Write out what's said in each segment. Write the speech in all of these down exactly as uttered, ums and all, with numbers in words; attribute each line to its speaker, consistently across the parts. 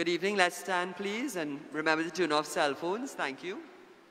Speaker 1: Good evening. Let's stand, please, and remember to turn off cell phones. Thank you.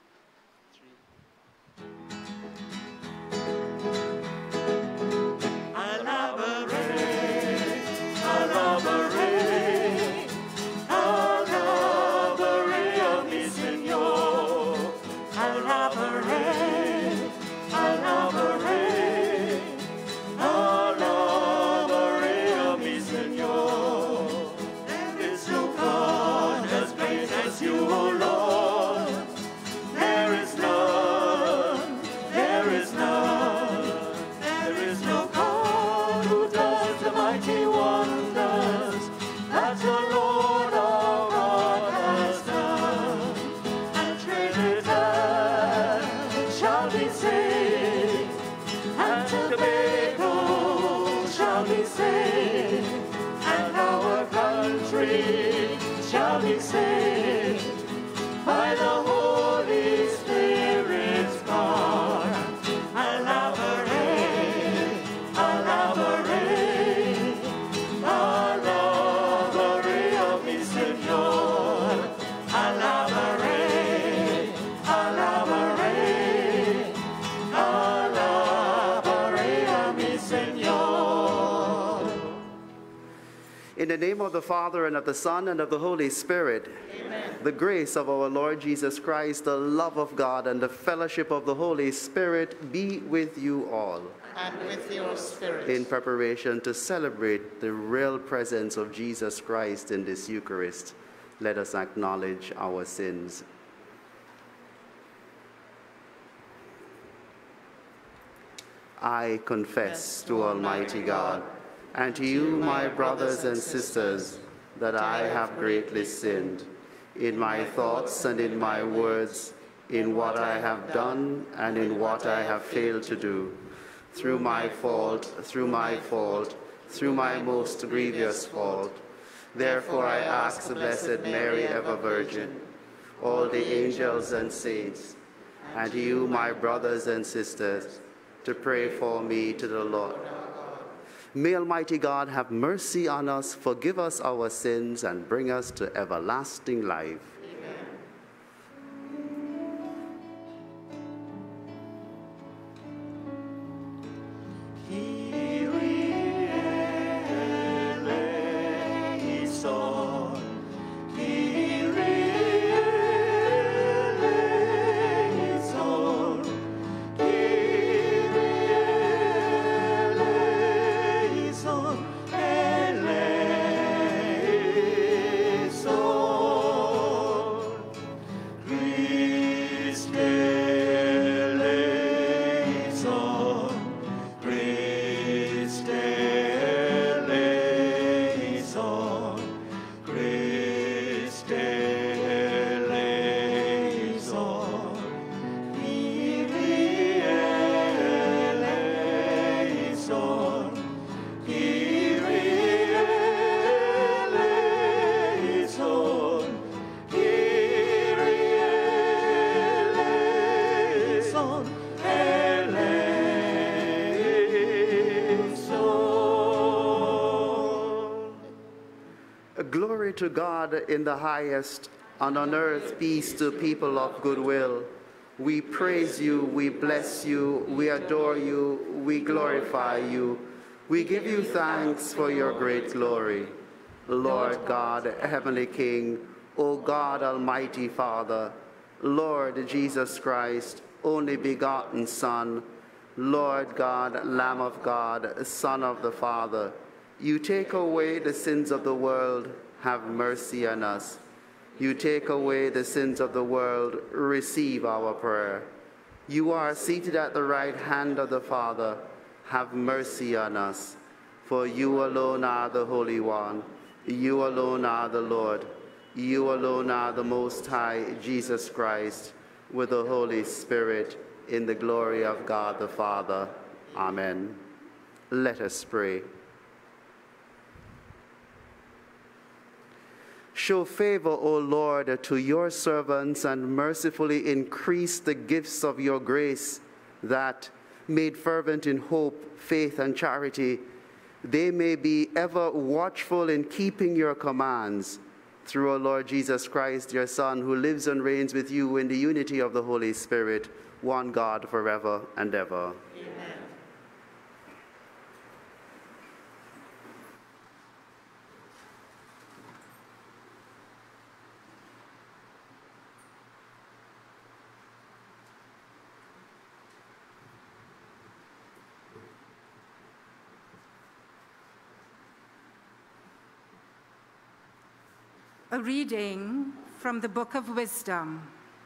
Speaker 2: In the name of the Father, and of the Son, and of the Holy Spirit, amen. The grace of our Lord Jesus Christ, the love of God, and the fellowship of the Holy Spirit be with you all.
Speaker 3: And with your spirit.
Speaker 2: In preparation to celebrate the real presence of Jesus Christ in this Eucharist, let us acknowledge our sins. I confess to Almighty God, and to you, my brothers and sisters, that I have greatly sinned, in my thoughts and in my words, in what I have done and in what I have failed to do, through my fault, through my fault, through my most grievous fault. Therefore I ask the Blessed Mary, ever Virgin, all the angels and saints, and you, my brothers and sisters, to pray for me to the Lord. May Almighty God have mercy on us, forgive us our sins, and bring us to everlasting life. Glory to God in the highest, and on earth peace to people of good will. We praise you, we bless you, we adore you, we glorify you. We give you thanks for your great glory. Lord God, Heavenly King, O God, Almighty Father, Lord Jesus Christ, only begotten Son, Lord God, Lamb of God, Son of the Father, you take away the sins of the world, have mercy on us. You take away the sins of the world, receive our prayer. You are seated at the right hand of the Father, have mercy on us. For you alone are the Holy One, you alone are the Lord, you alone are the Most High, Jesus Christ, with the Holy Spirit, in the glory of God the Father. Amen. Let us pray. Show favor, O Lord, to your servants, and mercifully increase the gifts of your grace, that, made fervent in hope, faith, and charity, they may be ever watchful in keeping your commands. through our Lord Jesus Christ, your Son, who lives and reigns with you in the unity of the Holy Spirit, one God, forever and ever.
Speaker 3: Amen.
Speaker 4: A reading from the Book of Wisdom.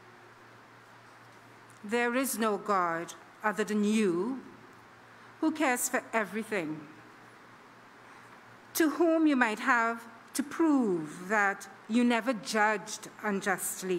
Speaker 4: There is no God other than you, who cares for everything, to whom you might have to prove that you never judged unjustly.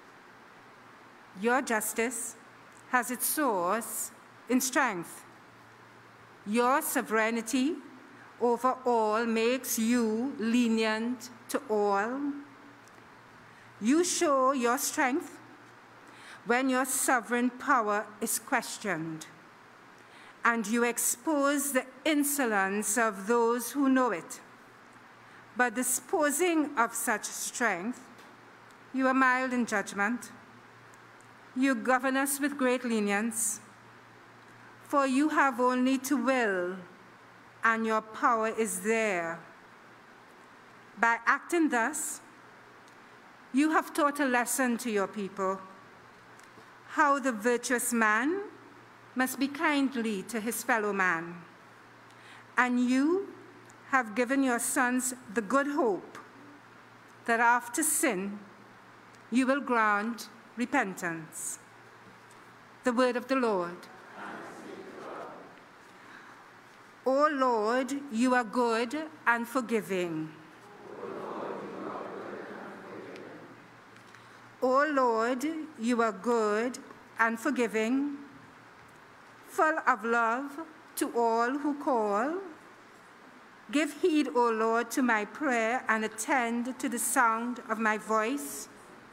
Speaker 4: Your justice has its source in strength. Your sovereignty over all makes you lenient to all. You show your strength when your sovereign power is questioned, and you expose the insolence of those who know it. But disposing of such strength, you are mild in judgment. You govern us with great lenience, for you have only to will, and your power is there. By acting thus, you have taught a lesson to your people, how the virtuous man must be kindly to his fellow man. And you have given your sons the good hope that after sin, you will grant repentance. The word of the Lord. O Lord, you are good and forgiving. O Lord, you are good and forgiving, full of love to all who call. Give heed, O Lord, to my prayer and attend to the sound of my voice.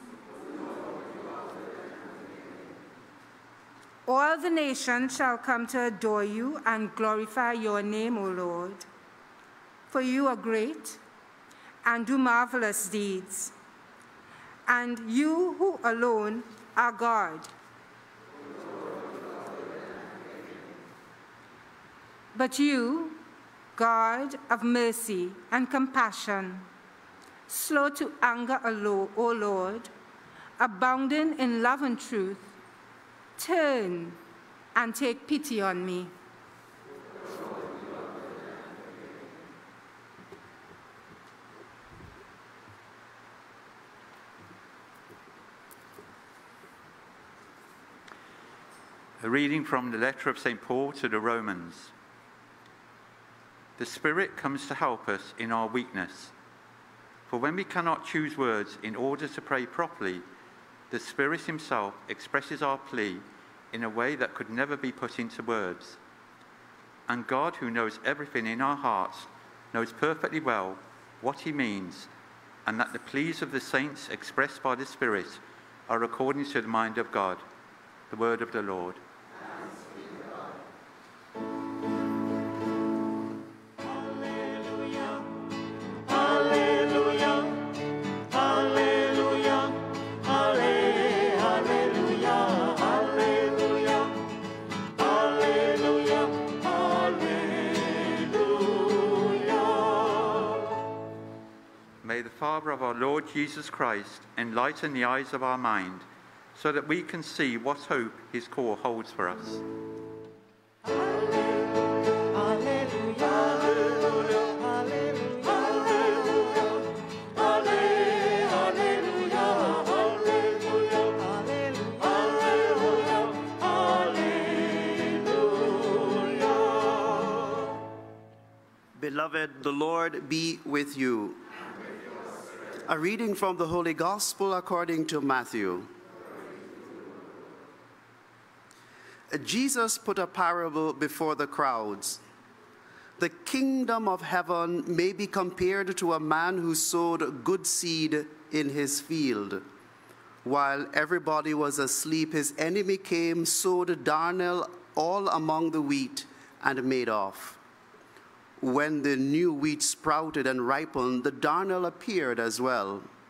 Speaker 4: All the nations shall come to adore you and glorify your name, O Lord. For you are great and do marvelous deeds, and you who alone are God. But you, God of mercy and compassion, slow to anger, O Lord, abounding in love and truth, turn and take pity on me.
Speaker 5: A reading from the letter of Saint Paul to the Romans. The Spirit comes to help us in our weakness. For when we cannot choose words in order to pray properly, the Spirit himself expresses our plea in a way that could never be put into words. And God, who knows everything in our hearts, knows perfectly well what he means, and that the pleas of the saints expressed by the Spirit are according to the mind of God. The word of the Lord. May the Father of our Lord Jesus Christ enlighten the eyes of our mind, so that we can see what hope his call holds for us.
Speaker 2: Beloved, the Lord be with you. A reading from the Holy Gospel according to Matthew. Jesus put a parable before the crowds. The kingdom of heaven may be compared to a man who sowed good seed in his field. While everybody was asleep, his enemy came, sowed darnel all among the wheat, and made off. When the new wheat sprouted and ripened, the darnel appeared as well.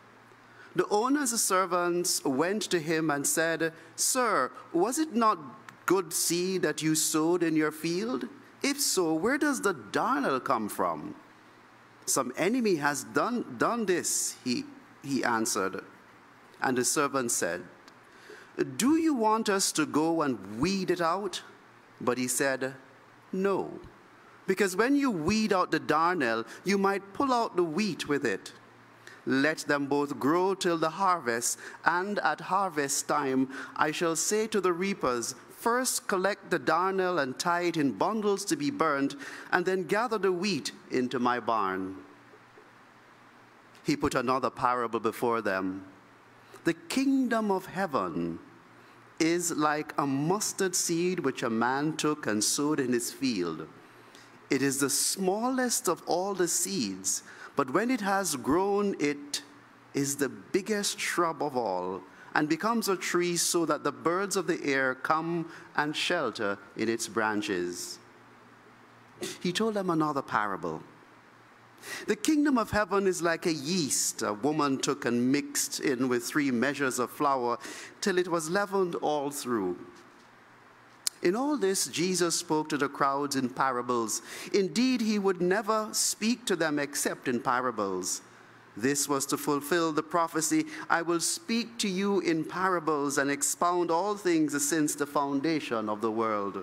Speaker 2: The owner's servants went to him and said, "Sir, was it not good seed that you sowed in your field? If so, where does the darnel come from?" "Some enemy has done, done this," he, he answered. And the servant said, "Do you want us to go and weed it out?" But he said, "No, because when you weed out the darnel, you might pull out the wheat with it. Let them both grow till the harvest, and at harvest time I shall say to the reapers, first collect the darnel and tie it in bundles to be burned, and then gather the wheat into my barn." He put another parable before them. "The kingdom of heaven is like a mustard seed which a man took and sowed in his field. It is the smallest of all the seeds, but when it has grown, it is the biggest shrub of all, and becomes a tree so that the birds of the air come and shelter in its branches." He told them another parable. "The kingdom of heaven is like a yeast a woman took and mixed in with three measures of flour till it was leavened all through." In all this, Jesus spoke to the crowds in parables. Indeed, he would never speak to them except in parables. This was to fulfill the prophecy, "I will speak to you in parables and expound all things since the foundation of the world."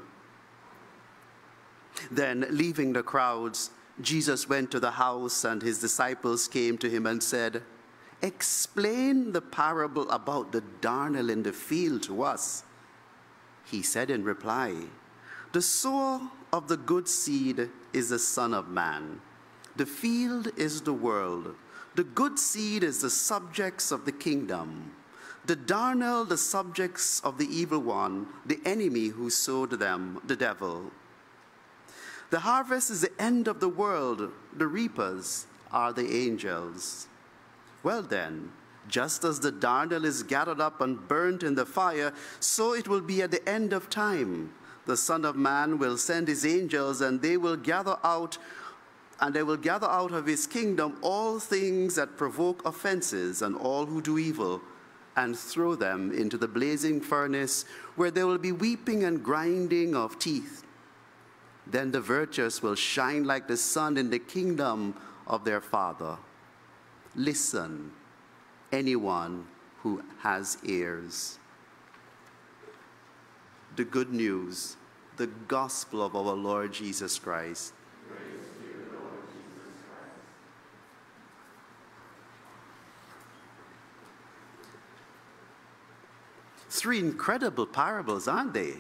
Speaker 2: Then, leaving the crowds, Jesus went to the house, and his disciples came to him and said, "Explain the parable about the darnel in the field to us." He said in reply, "The sower of the good seed is the Son of Man. The field is the world. The good seed is the subjects of the kingdom. The darnel, the subjects of the evil one, the enemy who sowed them, the devil. The harvest is the end of the world. The reapers are the angels. Well then, just as the darnel is gathered up and burnt in the fire, so it will be at the end of time. The Son of Man will send his angels, and they will gather out, and they will gather out of his kingdom all things that provoke offenses and all who do evil, and throw them into the blazing furnace, where there will be weeping and grinding of teeth. Then the virtuous will shine like the sun in the kingdom of their Father. Listen, anyone who has ears." The good news, the gospel of our Lord Jesus Christ.
Speaker 6: Praise to you, Lord Jesus Christ.
Speaker 2: Three incredible parables, aren't they?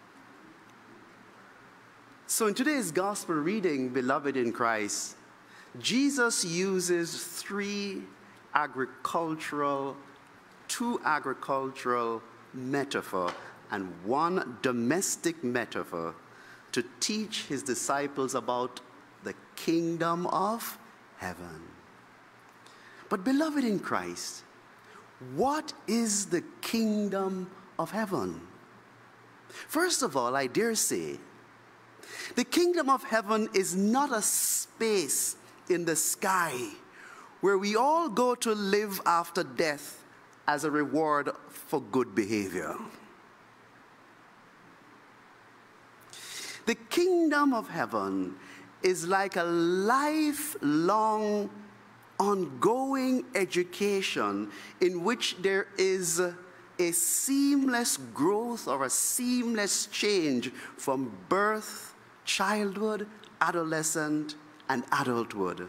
Speaker 2: So in today's gospel reading, beloved in Christ, Jesus uses three agricultural, two agricultural metaphor and one domestic metaphor to teach his disciples about the kingdom of heaven. But beloved in Christ, what is the kingdom of heaven? First of all, I dare say, the kingdom of heaven is not a space in the sky where we all go to live after death as a reward for good behavior. The kingdom of heaven is like a lifelong, ongoing education in which there is a seamless growth or a seamless change from birth, childhood, adolescent, and adulthood.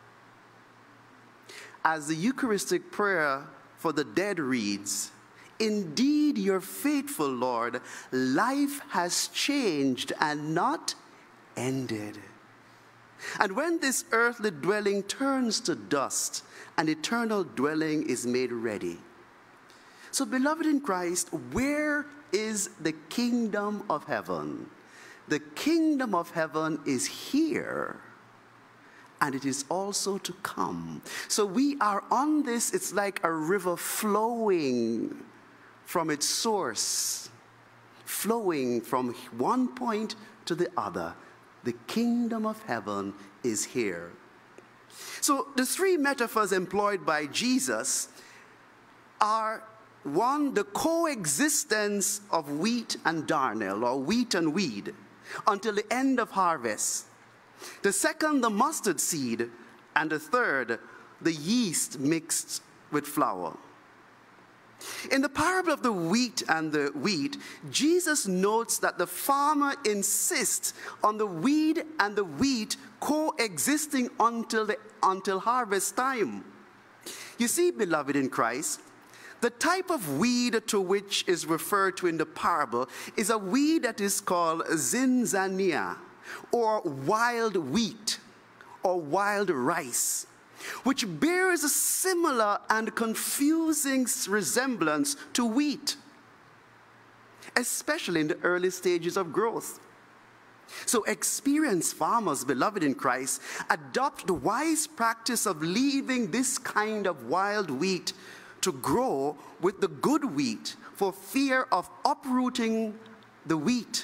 Speaker 2: As the Eucharistic prayer for the dead reads, "Indeed, you're faithful, Lord. Life has changed and not ended. And when this earthly dwelling turns to dust, an eternal dwelling is made ready." So, beloved in Christ, where is the kingdom of heaven? The kingdom of heaven is here, and it is also to come. So we are on this, it's like a river flowing from its source, flowing from one point to the other. The kingdom of heaven is here. So the three metaphors employed by Jesus are, one, the coexistence of wheat and darnel, or wheat and weed, until the end of harvest. The second, the mustard seed. And the third, the yeast mixed with flour. In the parable of the wheat and the wheat, Jesus notes that the farmer insists on the weed and the wheat coexisting until, the, until harvest time. You see, beloved in Christ, the type of weed to which is referred to in the parable is a weed that is called zinzania, or wild wheat, or wild rice, which bears a similar and confusing resemblance to wheat, especially in the early stages of growth. So experienced farmers, beloved in Christ, adopt the wise practice of leaving this kind of wild wheat to grow with the good wheat for fear of uprooting the wheat.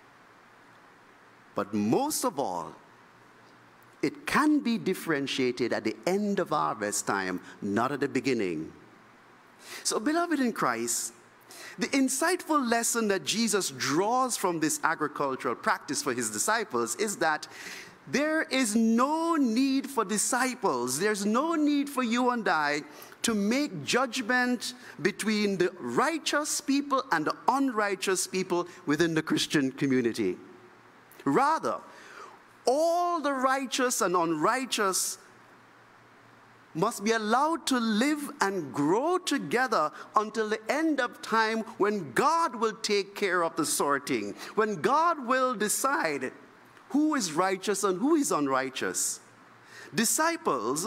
Speaker 2: But most of all, it can be differentiated at the end of harvest time, not at the beginning. So, beloved in Christ, the insightful lesson that Jesus draws from this agricultural practice for his disciples is that there is no need for disciples, there's no need for you and I to make judgment between the righteous people and the unrighteous people within the Christian community. Rather, all the righteous and unrighteous must be allowed to live and grow together until the end of time, when God will take care of the sorting, when God will decide who is righteous and who is unrighteous. Disciples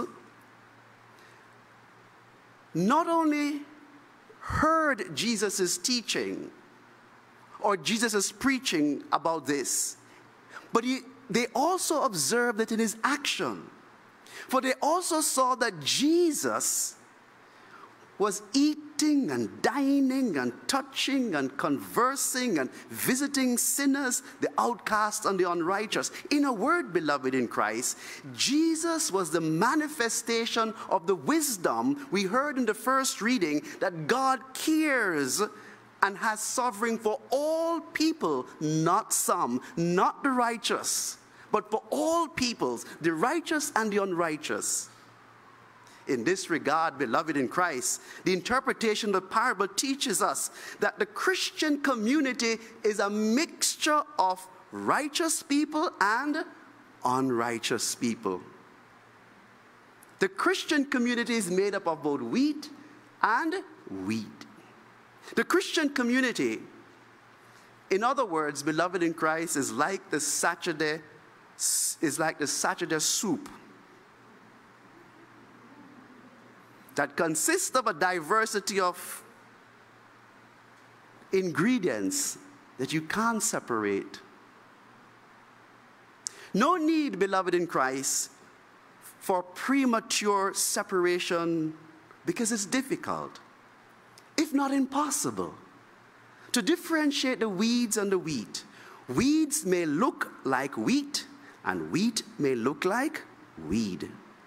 Speaker 2: not only heard Jesus' teaching or Jesus' preaching about this, but he, they also observed it in his action. For they also saw that Jesus was eating and dining and touching and conversing and visiting sinners, the outcast and the unrighteous. In a word, beloved in Christ, Jesus was the manifestation of the wisdom we heard in the first reading, that God cares and has sovereign for all people, not some, not the righteous, but for all peoples, the righteous and the unrighteous. In this regard, beloved in Christ, the interpretation of the parable teaches us that the Christian community is a mixture of righteous people and unrighteous people. The Christian community is made up of both wheat and wheat. The Christian community, in other words, beloved in Christ, is like the Saturday, is like the Saturday soup that consists of a diversity of ingredients that you can't separate. No need, beloved in Christ, for premature separation, because it's difficult, if not impossible, to differentiate the weeds and the wheat. Weeds may look like wheat, and wheat may look like weed.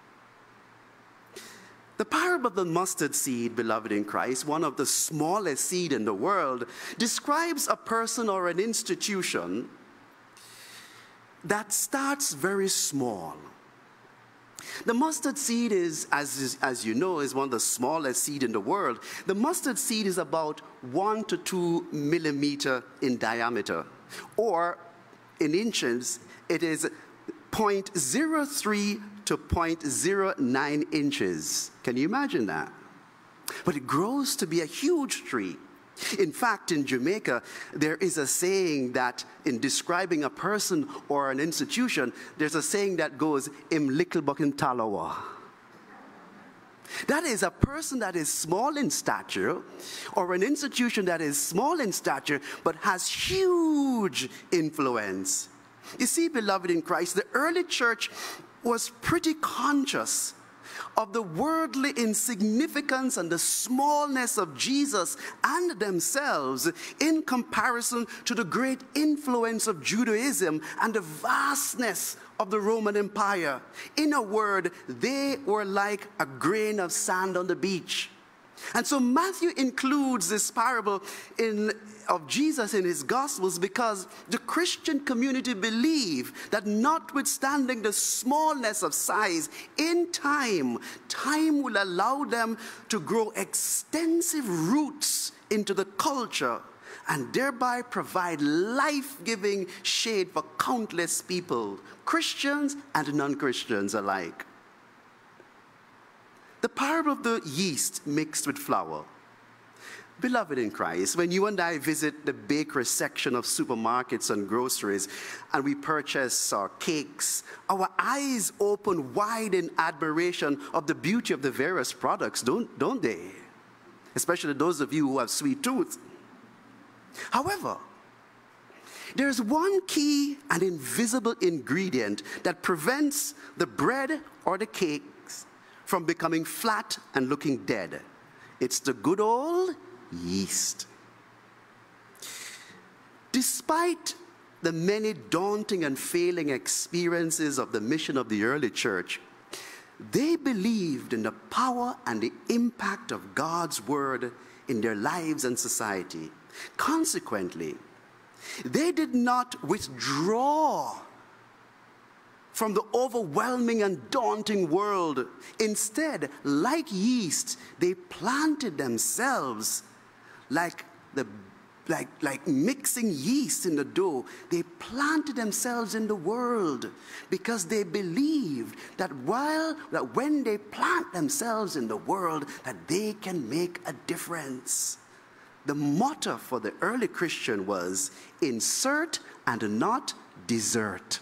Speaker 2: The parable of the mustard seed, beloved in Christ, one of the smallest seed in the world, describes a person or an institution that starts very small. The mustard seed is, as, as you know, is one of the smallest seed in the world. The mustard seed is about one to two millimeter in diameter, or in inches, it is zero point zero three to zero point zero nine inches. Can you imagine that? But it grows to be a huge tree. In fact, in Jamaica, there is a saying that in describing a person or an institution, there's a saying that goes, "Im little bucking talawa." That is a person that is small in stature, or an institution that is small in stature, but has huge influence. You see, beloved in Christ, the early church was pretty conscious of the worldly insignificance and the smallness of Jesus and themselves in comparison to the great influence of Judaism and the vastness of the Roman Empire. In a word, they were like a grain of sand on the beach. And so Matthew includes this parable in, of Jesus in his Gospels because the Christian community believe that notwithstanding the smallness of size, in time, time will allow them to grow extensive roots into the culture and thereby provide life-giving shade for countless people, Christians and non-Christians alike. The parable of the yeast mixed with flour. Beloved in Christ, when you and I visit the bakery section of supermarkets and groceries and we purchase our cakes, our eyes open wide in admiration of the beauty of the various products, don't, don't they? Especially those of you who have sweet tooth. However, there's one key and invisible ingredient that prevents the bread or the cakes from becoming flat and looking dead. It's the good old yeast. Despite the many daunting and failing experiences of the mission of the early church, they believed in the power and the impact of God's word in their lives and society. Consequently, they did not withdraw from the overwhelming and daunting world. Instead, like yeast, they planted themselves like the like, like mixing yeast in the dough. They planted themselves in the world because they believed that while that when they plant themselves in the world, that they can make a difference. The motto for the early Christian was insert and not desert.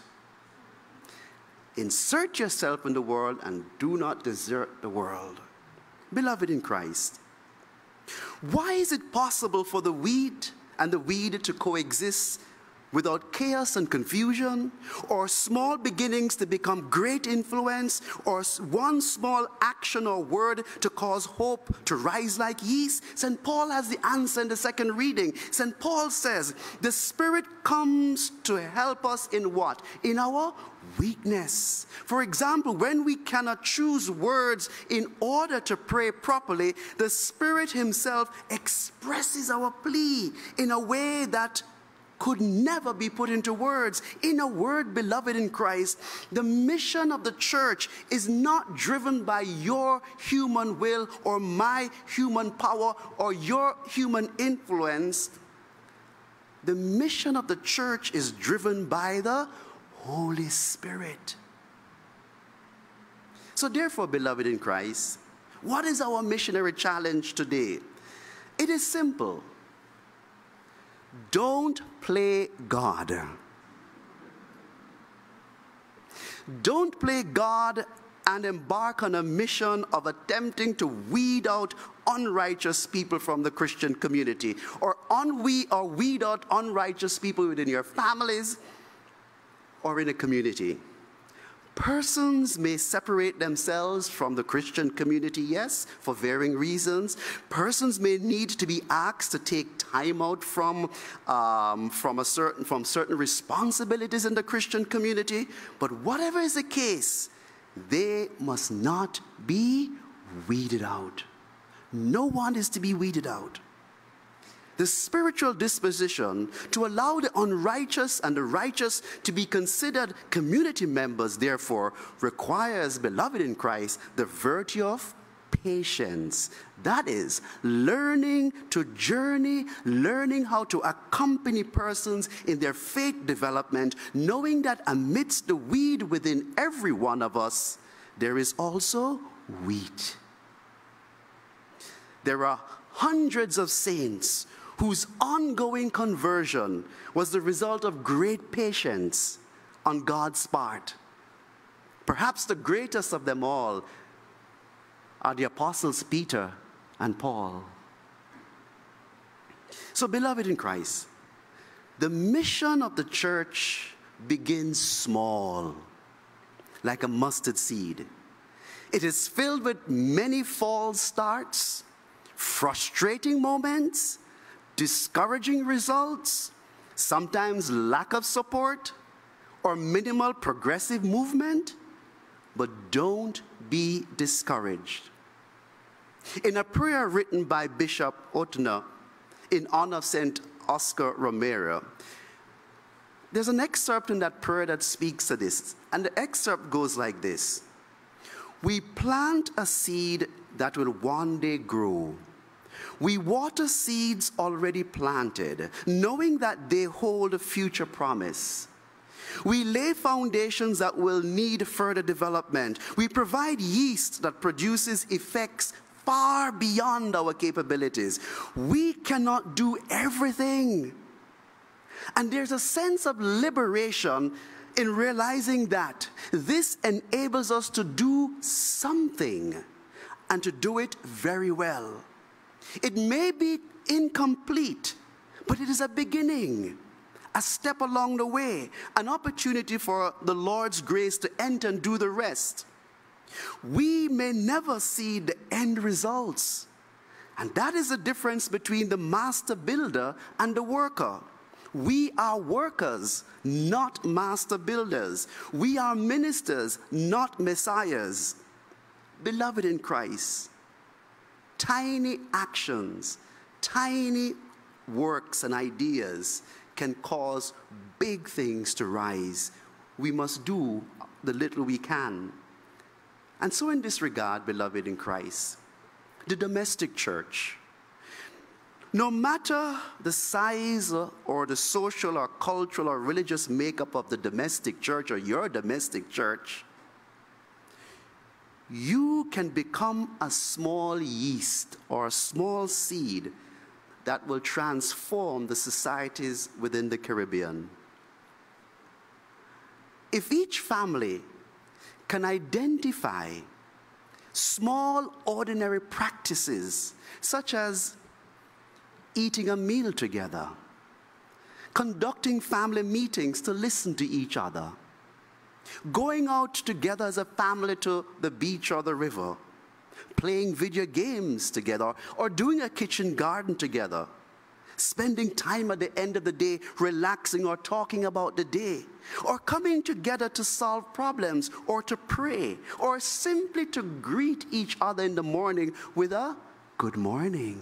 Speaker 2: Insert yourself in the world and do not desert the world. Beloved in Christ, why is it possible for the wheat and the weed to coexist without chaos and confusion, or small beginnings to become great influence, or one small action or word to cause hope to rise like yeast? Saint Paul has the answer in the second reading. Saint Paul says, the Spirit comes to help us in what? In our weakness. For example, when we cannot choose words in order to pray properly, the Spirit himself expresses our plea in a way that could never be put into words. In a word, beloved in Christ, the mission of the church is not driven by your human will or my human power or your human influence. The mission of the church is driven by the Holy Spirit. So therefore, beloved in Christ, what is our missionary challenge today? It is simple. Don't play God. Don't play God and embark on a mission of attempting to weed out unrighteous people from the Christian community, or unwe- or weed out unrighteous people within your families or in a community. Persons may separate themselves from the Christian community, yes, for varying reasons. Persons may need to be asked to take time out from, um, from, a certain, from certain responsibilities in the Christian community. But whatever is the case, they must not be weeded out. No one is to be weeded out. The spiritual disposition to allow the unrighteous and the righteous to be considered community members, therefore, requires, beloved in Christ, the virtue of patience. That is, learning to journey, learning how to accompany persons in their faith development, knowing that amidst the weed within every one of us, there is also wheat. There are hundreds of saints whose ongoing conversion was the result of great patience on God's part. Perhaps the greatest of them all are the apostles Peter and Paul. So, beloved in Christ, the mission of the church begins small, like a mustard seed. It is filled with many false starts, frustrating moments, discouraging results, sometimes lack of support, or minimal progressive movement. But don't be discouraged. In a prayer written by Bishop Otner in honor of Saint Oscar Romero, there's an excerpt in that prayer that speaks to this, and the excerpt goes like this: we plant a seed that will one day grow. We water seeds already planted, knowing that they hold a future promise. We lay foundations that will need further development. We provide yeast that produces effects far beyond our capabilities. We cannot do everything. And there's a sense of liberation in realizing that this enables us to do something and to do it very well. It may be incomplete, but it is a beginning, a step along the way, an opportunity for the Lord's grace to enter and do the rest. We may never see the end results, and that is the difference between the master builder and the worker. We are workers, not master builders. We are ministers, not messiahs. Beloved in Christ, tiny actions, tiny works and ideas can cause big things to rise. We must do the little we can. And so in this regard, beloved in Christ, the domestic church, no matter the size or the social or cultural or religious makeup of the domestic church or your domestic church, you can become a small yeast or a small seed that will transform the societies within the Caribbean. If each family can identify small, ordinary practices, such as eating a meal together, conducting family meetings to listen to each other, going out together as a family to the beach or the river, playing video games together, or doing a kitchen garden together, spending time at the end of the day relaxing or talking about the day, or coming together to solve problems or to pray, or simply to greet each other in the morning with a good morning.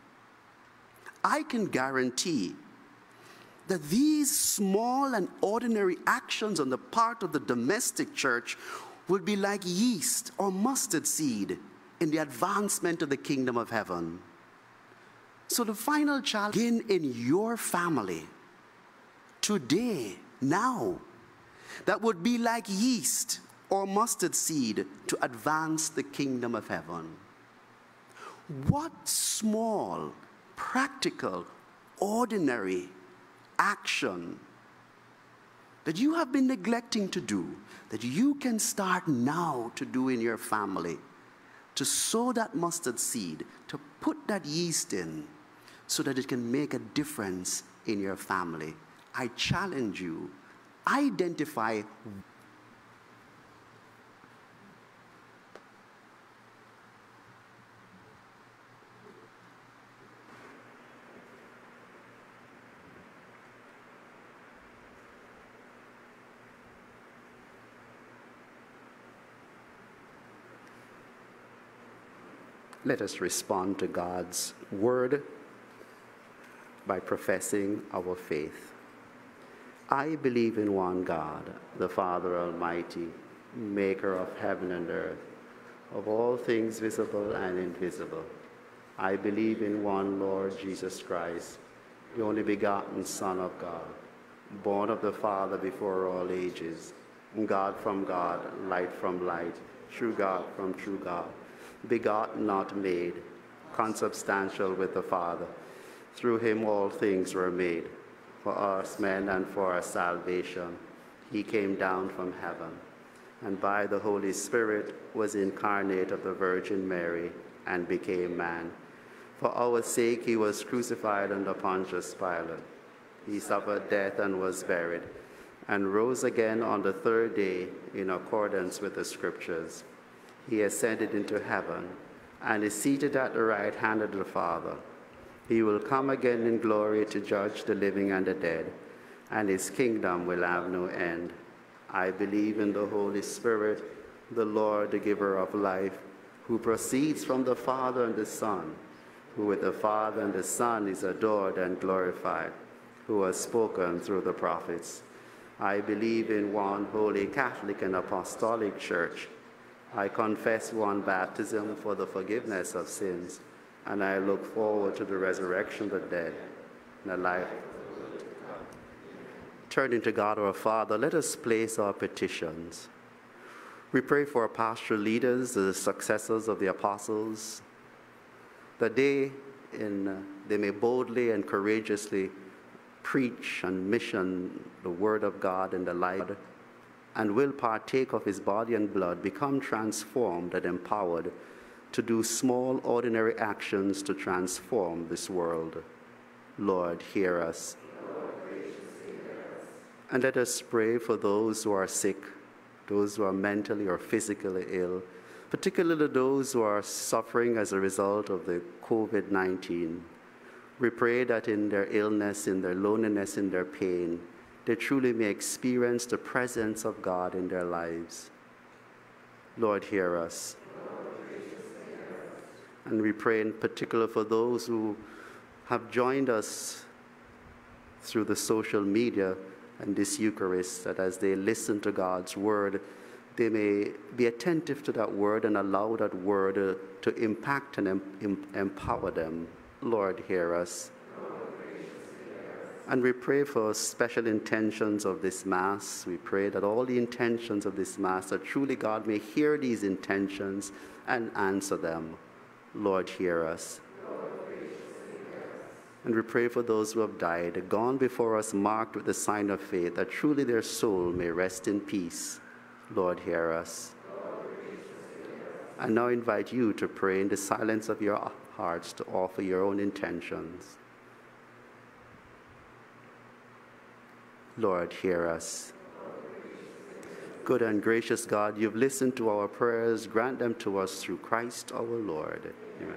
Speaker 2: I can guarantee that these small and ordinary actions on the part of the domestic church will be like yeast or mustard seed in the advancement of the kingdom of heaven. So the final challenge begin in your family today, now, that would be like yeast or mustard seed to advance the kingdom of heaven. What small, practical, ordinary action that you have been neglecting to do, that you can start now to do in your family, to sow that mustard seed, to put that yeast in, so that it can make a difference in your family. I challenge you, identify Let us respond to God's word by professing our faith. I believe in one God, the Father Almighty, maker of heaven and earth, of all things visible and invisible. I believe in one Lord Jesus Christ, the only begotten Son of God, born of the Father before all ages, God from God, light from light, true God from true God, begotten, not made, consubstantial with the Father. Through him all things were made. For us men and for our salvation, he came down from heaven, and by the Holy Spirit was incarnate of the Virgin Mary and became man. For our sake he was crucified under Pontius Pilate. He suffered death and was buried, and rose again on the third day in accordance with the Scriptures. He ascended into heaven and is seated at the right hand of the Father. He will come again in glory to judge the living and the dead, and his kingdom will have no end. I believe in the Holy Spirit, the Lord, the giver of life, who proceeds from the Father and the Son, who with the Father and the Son is adored and glorified, who has spoken through the prophets. I believe in one holy Catholic and Apostolic Church. I confess one baptism for the forgiveness of sins, and I look forward to the resurrection of the dead and the life. Turning to God our Father, let us place our petitions. We pray for our pastoral leaders, the successors of the apostles, that they, in, uh, they may boldly and courageously preach and mission the word of God in the light, and will partake of his body and blood, become transformed and empowered to do small, ordinary actions to transform this world. Lord, hear us. Lord, graciously hear us. And let us pray for those who are sick, those who are mentally or physically ill, particularly those who are suffering as a result of the COVID nineteen. We pray that in their illness, in their loneliness, in their pain, they truly may experience the presence of God in their lives. Lord, hear us. Lord, graciously hear us. And we pray in particular for those who have joined us through the social media and this Eucharist, that as they listen to God's word, they may be attentive to that word and allow that word uh, to impact and em em empower them. Lord, hear us. Lord, hear us. And we pray for special intentions of this Mass. We pray that all the intentions of this Mass, that truly God may hear these intentions and answer them. Lord, hear us. Lord, hear us. And we pray for those who have died, gone before us, marked with the sign of faith, that truly their soul may rest in peace. Lord, hear us. Lord, hear us. I now invite you to pray in the silence of your hearts to offer your own intentions. Lord, hear us. Good and gracious God, you've listened to our prayers. Grant them to us through Christ our Lord. Amen.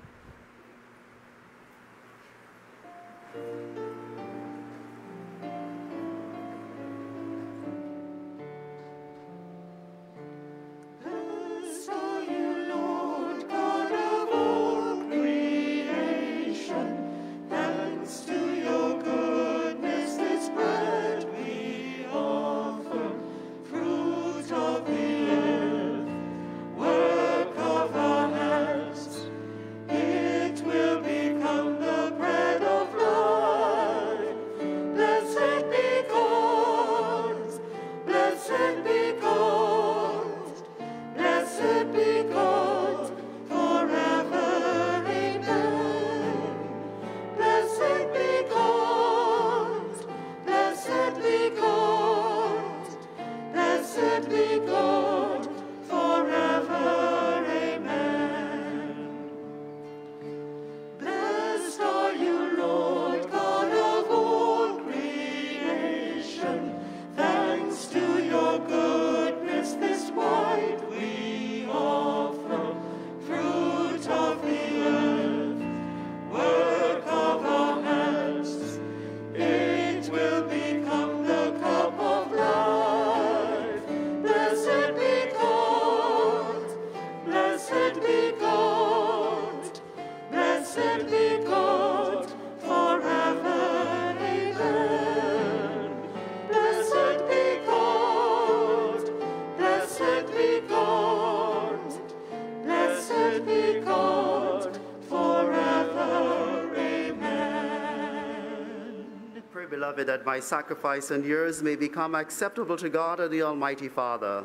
Speaker 2: That my sacrifice and yours may become acceptable to God and the Almighty Father.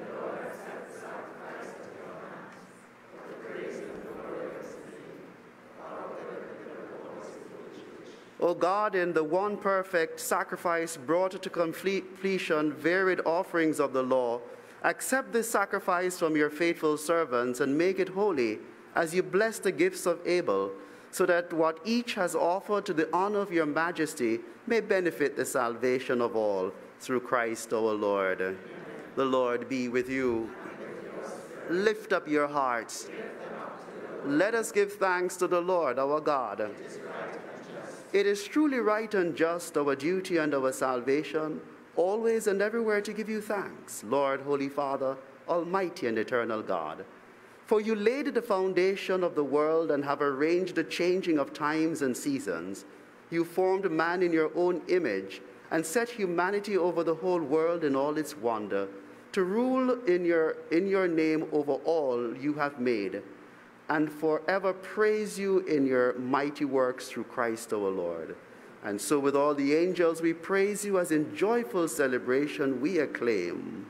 Speaker 2: O God, in the one perfect sacrifice brought to completion varied offerings of the law, accept this sacrifice from your faithful servants and make it holy as you bless the gifts of Abel, so that what each has offered to the honor of your majesty may benefit the salvation of all, through Christ our Lord. Amen. The Lord be with you. With Lift up your hearts. Let us give thanks to the Lord our God. It is, right it is truly right and just, our duty and our salvation, always and everywhere to give you thanks, Lord, Holy Father, Almighty and eternal God. For you laid the foundation of the world and have arranged the changing of times and seasons. You formed man in your own image and set humanity over the whole world in all its wonder, to rule in your, in your name over all you have made, and forever praise you in your mighty works through Christ our Lord. And so with all the angels we praise you, as in joyful celebration we acclaim.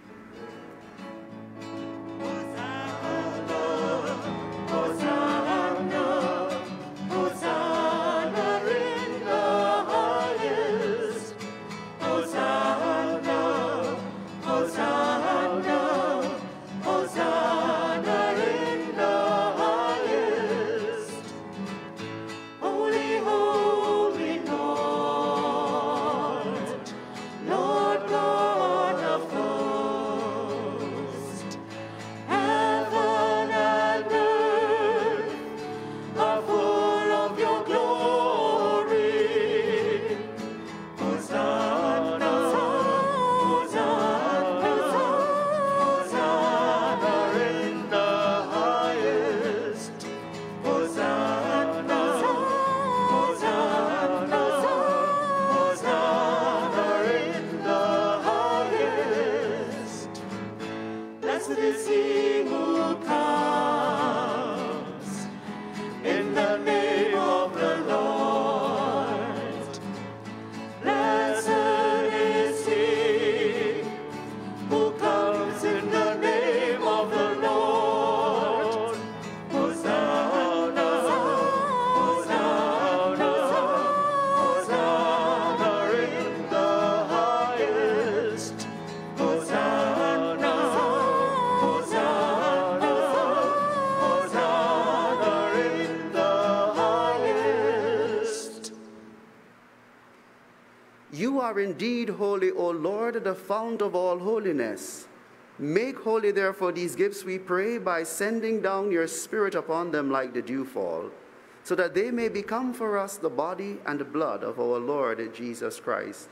Speaker 2: Indeed holy, O Lord, the fount of all holiness. Make holy, therefore, these gifts, we pray, by sending down your Spirit upon them like the dewfall, so that they may become for us the body and the blood of our Lord Jesus Christ.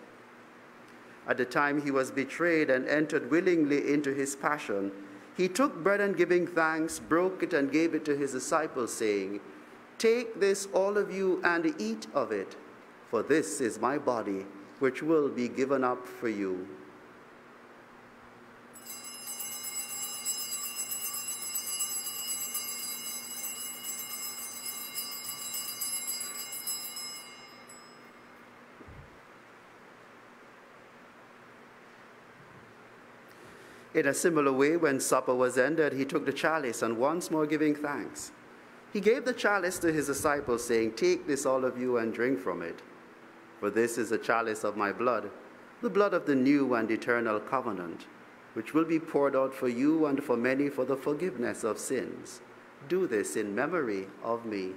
Speaker 2: At the time he was betrayed and entered willingly into his passion, he took bread and, giving thanks, broke it and gave it to his disciples, saying, "Take this, all of you, and eat of it, for this is my body, which will be given up for you." In a similar way, when supper was ended, he took the chalice, and once more giving thanks, he gave the chalice to his disciples, saying, "Take this, all of you, and drink from it. For this is the chalice of my blood, the blood of the new and eternal covenant, which will be poured out for you and for many for the forgiveness of sins. Do this in memory of me."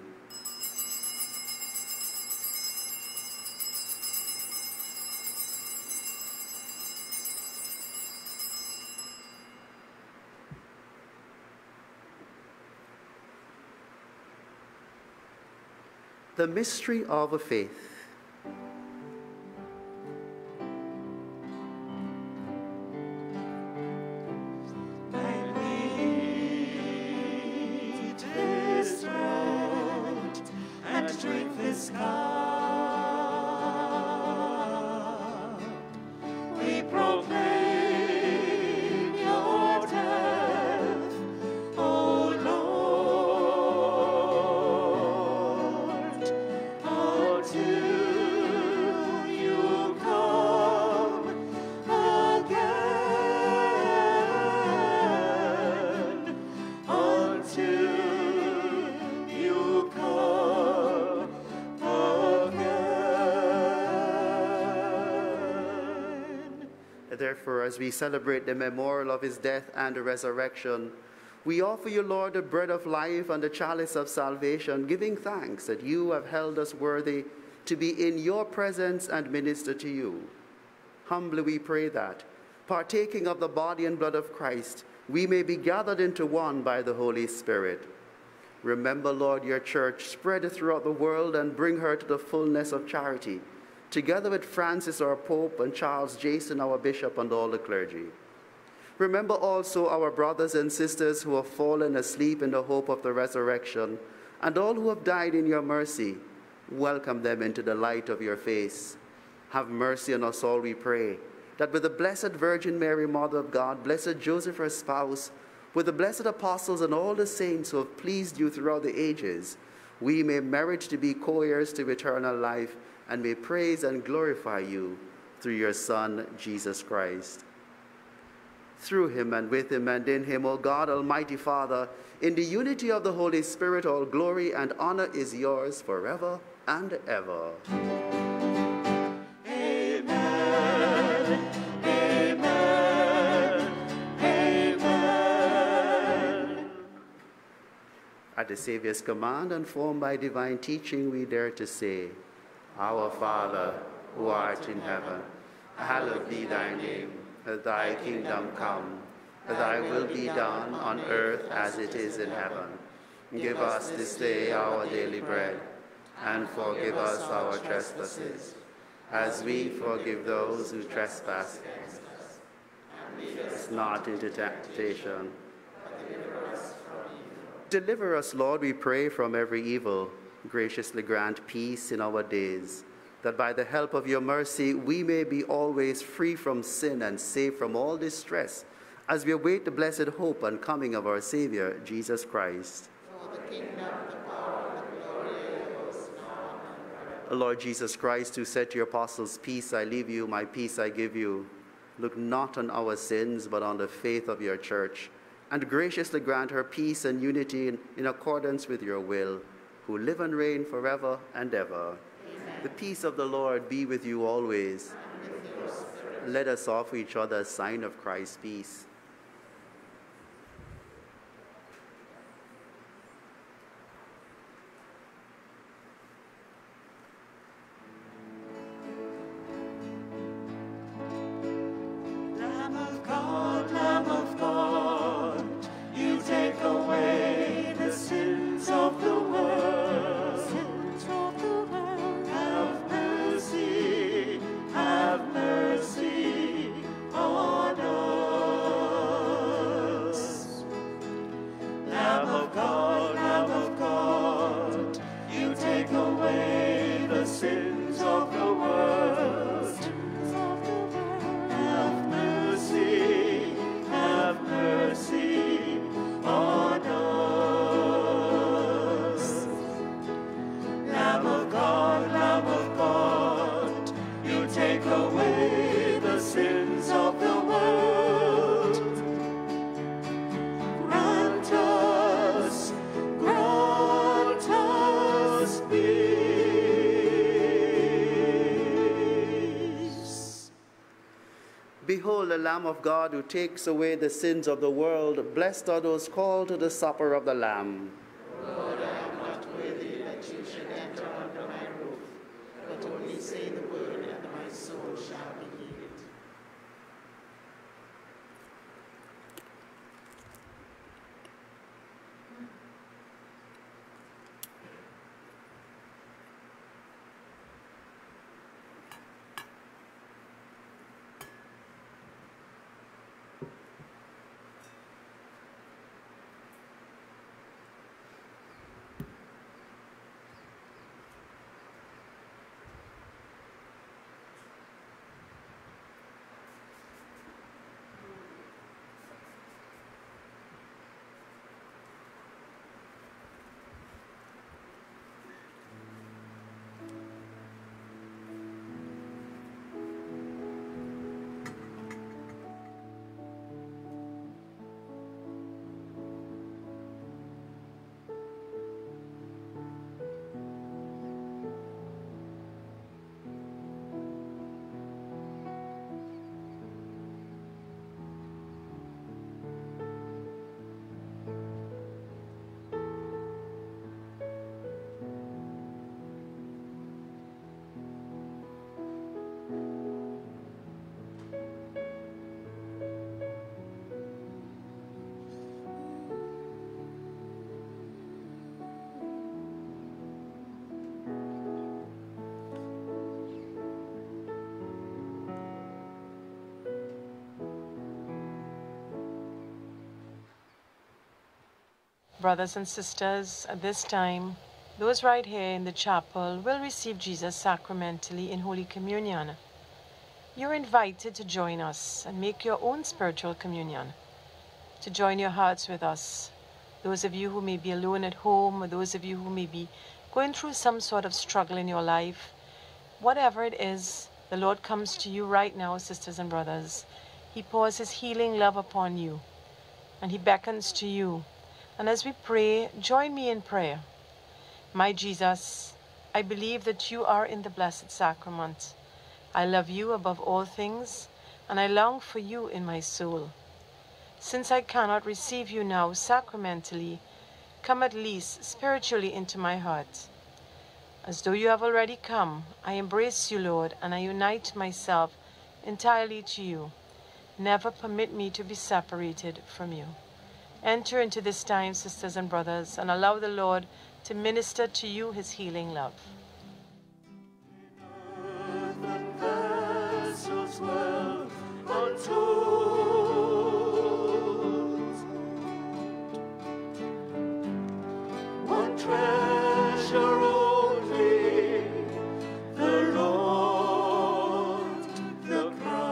Speaker 2: The mystery of faith. Therefore, as we celebrate the memorial of his death and resurrection, we offer you, Lord, the bread of life and the chalice of salvation, giving thanks that you have held us worthy to be in your presence and minister to you. Humbly we pray that, partaking of the body and blood of Christ, we may be gathered into one by the Holy Spirit. Remember, Lord, your church spread throughout the world and bring her to the fullness of charity, together with Francis, our Pope, and Charles Jason, our Bishop, and all the clergy. Remember also our brothers and sisters who have fallen asleep in the hope of the resurrection, and all who have died in your mercy. Welcome them into the light of your face. Have mercy on us all, we pray, that with the Blessed Virgin Mary, Mother of God, Blessed Joseph, her spouse, with the blessed apostles and all the saints who have pleased you throughout the ages, we may merit to be co-heirs to eternal life and may praise and glorify you through your Son, Jesus Christ. Through him and with him and in him, O God, Almighty Father, in the unity of the Holy Spirit, all glory and honor is yours forever and ever. At the Savior's command and formed by divine teaching, we dare to say, Our Father, who art in heaven, hallowed be thy name. Thy kingdom come, thy will be done on earth as it is in heaven. Give us this day our daily bread, and forgive us our trespasses, as we forgive those who trespass against us. And lead us not into temptation, deliver us, Lord, we pray, from every evil. Graciously grant peace in our days, that by the help of your mercy we may be always free from sin and safe from all distress, as we await the blessed hope and coming of our Savior, Jesus Christ.
Speaker 3: For the kingdom, the power, and the glory are yours now and forever.
Speaker 2: Lord Jesus Christ, who said to your apostles, Peace I leave you, my peace I give you, look not on our sins, but on the faith of your church, and graciously grant her peace and unity in, in accordance with your will, who live and reign forever and ever. Amen. The peace of the Lord be with you always.
Speaker 3: And with your spirit.
Speaker 2: Let us offer each other a sign of Christ's peace.
Speaker 6: Lamb of God, Lamb of God, you take away the sins of the world. Sins of the world. Have mercy, have mercy on us. Lamb of God, Lamb of God, you take away the sins of the world. Sins of the world. Have mercy, have mercy on us. Lamb of God, Lamb of God, you take away the sins of the world. Grant us, grant us peace.
Speaker 2: Behold the Lamb of God who takes away the sins of the world. Blessed are those called to the supper of the Lamb.
Speaker 3: Lord, I am not worthy that you should enter under my roof, but only say the word, and my soul shall be healed.
Speaker 7: Brothers and sisters, at this time, those right here in the chapel will receive Jesus sacramentally in Holy Communion. You're invited to join us and make your own spiritual communion, to join your hearts with us. Those of you who may be alone at home, or those of you who may be going through some sort of struggle in your life, whatever it is, the Lord comes to you right now, sisters and brothers. He pours his healing love upon you, and he beckons to you. And as we pray, join me in prayer. My Jesus, I believe that you are in the Blessed Sacrament. I love you above all things, and I long for you in my soul. Since I cannot receive you now sacramentally, come at least spiritually into my heart. As though you have already come, I embrace you, Lord, and I unite myself entirely to you. Never permit me to be separated from you. Enter into this time, sisters and brothers, and allow the Lord to minister to you his healing love.
Speaker 6: One treasure only, the Lord, the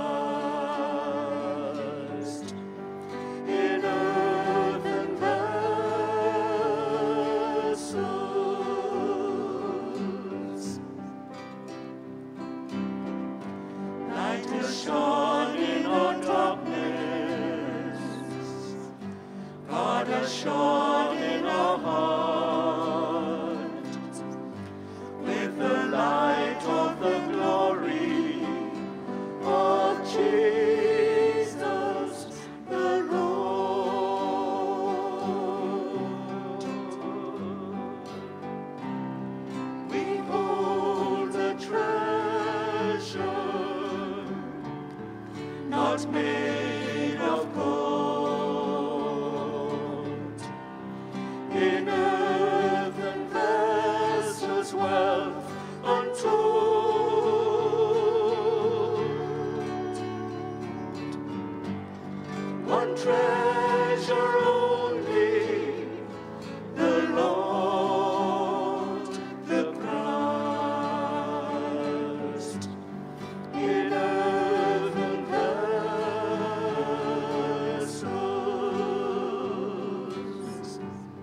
Speaker 6: Christ, in earthen vessels. Light has shone in our darkness, God has shone in our hearts, with the light of the glory of Jesus the Lord. We hold a treasure not made of gold, in earthen vessels wealth untold. One treasure only, the Lord, the Christ, in earthen vessels.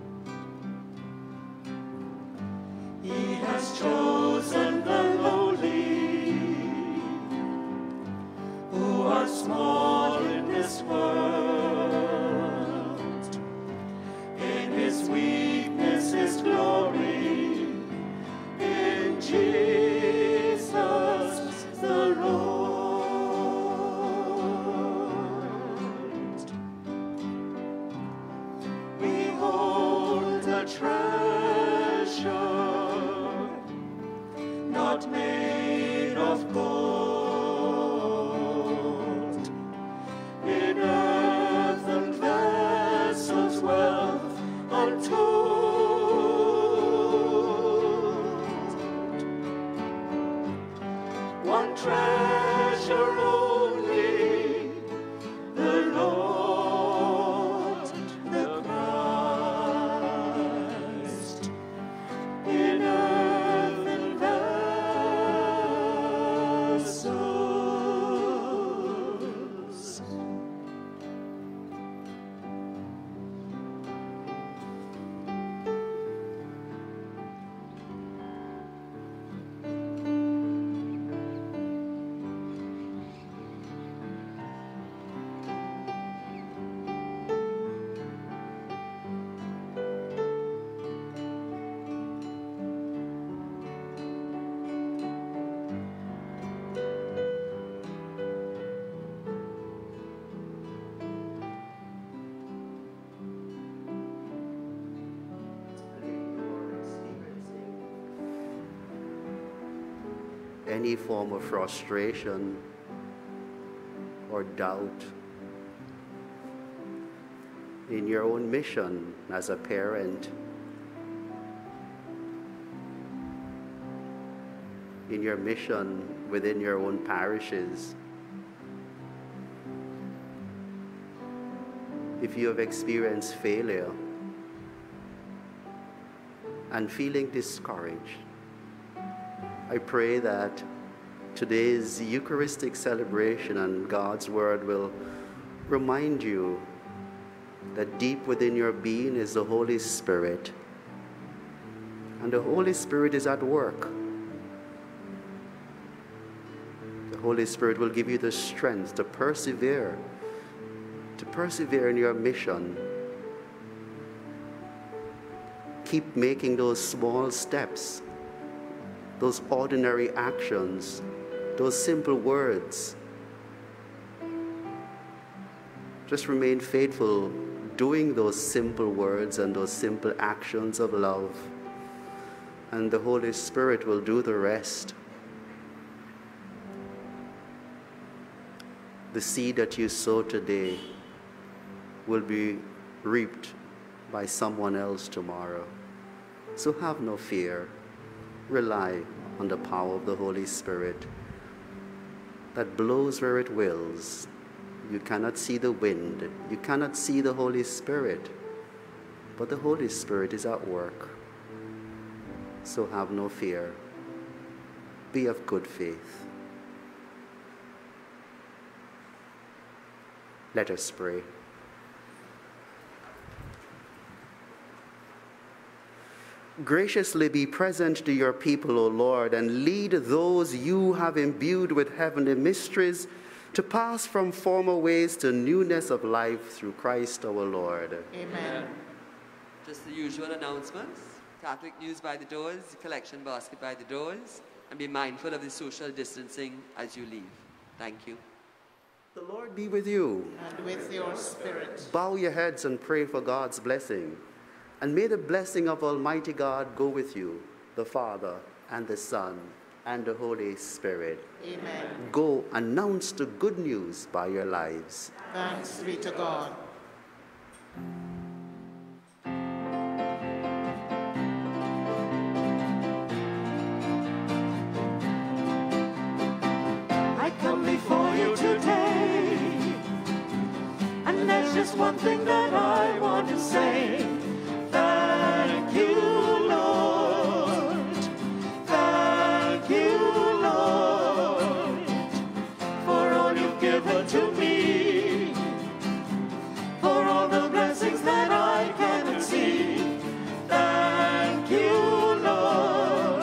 Speaker 6: He has chosen the lowly, who are small in this world. In his weakness, his glory, in Jesus the Lord. We hold a treasure not made of gold, in earthen vessels wealth untold. One treasure only, the Lord, the Christ, in earthen vessels.
Speaker 2: Any form of frustration or doubt in your own mission as a parent, in your mission within your own parishes. If you have experienced failure, and feeling discouraged, I pray that today's Eucharistic celebration and God's word will remind you that deep within your being is the Holy Spirit. And the Holy Spirit is at work. The Holy Spirit will give you the strength to persevere, to persevere in your mission. Keep making those small steps, those ordinary actions, those simple words. Just remain faithful doing those simple words and those simple actions of love, and the Holy Spirit will do the rest. The seed that you sow today will be reaped by someone else tomorrow. So have no fear. Rely on the power of the Holy Spirit that blows where it wills. You cannot see the wind. You cannot see the Holy Spirit. But the Holy Spirit is at work. So have no fear. Be of good faith. Let us pray. Graciously be present to your people, O Lord, and lead those you have imbued with heavenly mysteries to pass from former ways to newness of life through Christ our Lord.
Speaker 3: Amen.
Speaker 1: Just the usual announcements. Catholic news by the doors, collection basket by the doors, and be mindful of the social distancing as you leave. Thank you.
Speaker 2: The Lord be with you.
Speaker 3: And with your spirit.
Speaker 2: Bow your heads and pray for God's blessing. And may the blessing of Almighty God go with you, the Father, and the Son, and the Holy Spirit.
Speaker 3: Amen.
Speaker 2: Go announce the good news by your lives.
Speaker 3: Thanks be to God.
Speaker 6: I come before you today, and there's just one thing that I want to say. Thank you, Lord. Thank you, Lord, for all you've given to me, for all the blessings that I cannot see. Thank you, Lord.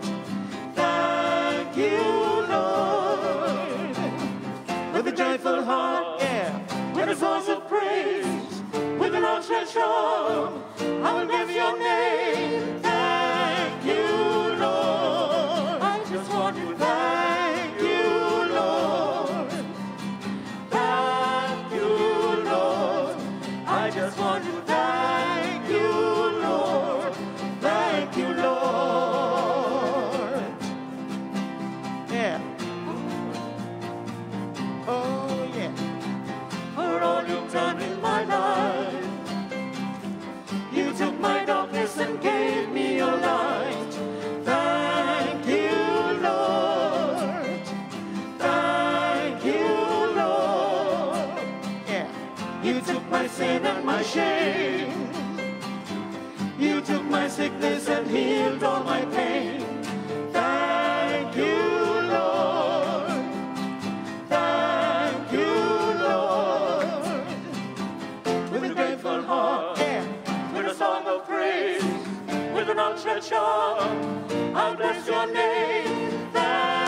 Speaker 6: Thank you, Lord. With a joyful heart, yeah, with a voice of praise, with an outstretched arm, I will give your name. Thank you, Lord. I just want to thank you, Lord. Thank you, Lord. I just want to thank you, Lord. Thank you, Lord.
Speaker 3: Yeah. Oh, yeah.
Speaker 6: For all you've done in my life. You took my darkness and gave me your light. Thank you, Lord. Thank you, Lord.
Speaker 3: Yeah.
Speaker 6: You took my sin and my shame. You took my sickness and healed all my pain. Thank you, Lord. Thank you, Lord. With a grateful heart,
Speaker 3: Yeah.
Speaker 6: with a song of praise, with an outstretched arm, I'll bless your name. Thank